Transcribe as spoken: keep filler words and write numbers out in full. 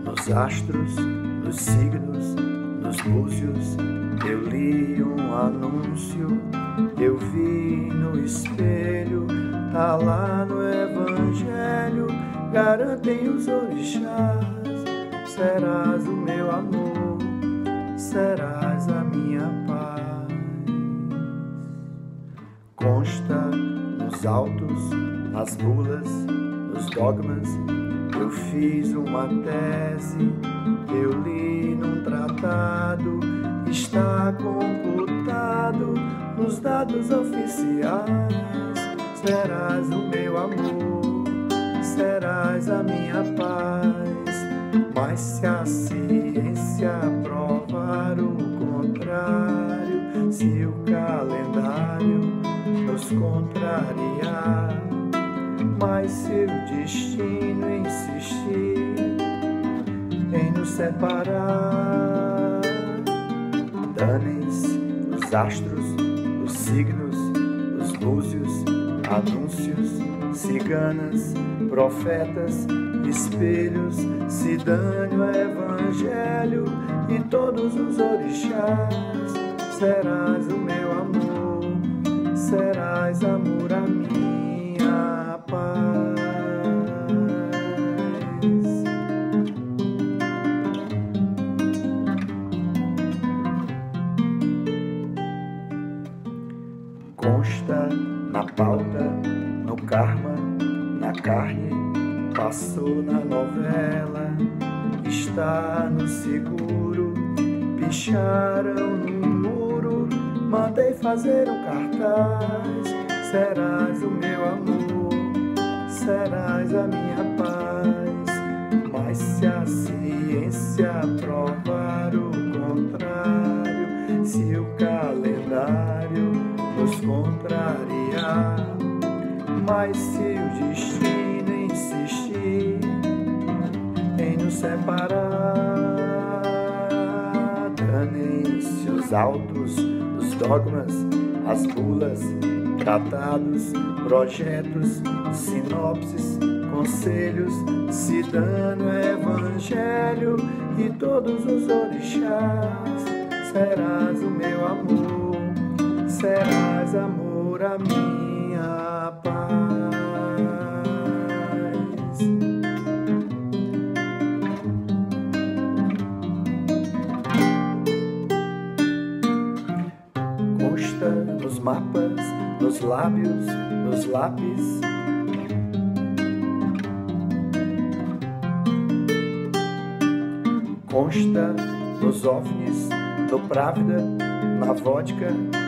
nos astros, nos signos, nos búzios, eu li um anúncio, eu vi no espelho, tá lá no Evangelho, garantem os orixás, serás o meu amor, serás a minha paz. Consta nos autos, nas bulas, nos dogmas, eu fiz uma tese, eu li num tratado, está computado nos dados oficiais. Serás o meu amor, serás a minha paz. Mas se a ciência provar o contrário, se o calendário nos contrariar, mas se o destino insistir em nos separar, danem-se os astros, os signos, os búzios, anúncios, ciganas, profetas, espelhos, se dane o Evangelho e todos os orixás. Serás o meu amor, serás amor a minha paz. Consta na pauta, no karma, na carne, passou na novela, está no seguro, picharam no muro, mandei fazer um cartaz. Serás o meu amor, serás a minha paz. Mas se a ciência provar o contrário, se o calendário nos contrariar, mas se o destino insistir em nos separar, danem-se os autos, os dogmas, as bulas, tratados, projetos, sinopses, conselhos, se dane o Evangelho e todos os orixás. Serás o meu amor, serás amor a minha paz. Consta nos mapas, nos lábios, nos lápis, consta nos ovnis, no Právida, na vodka,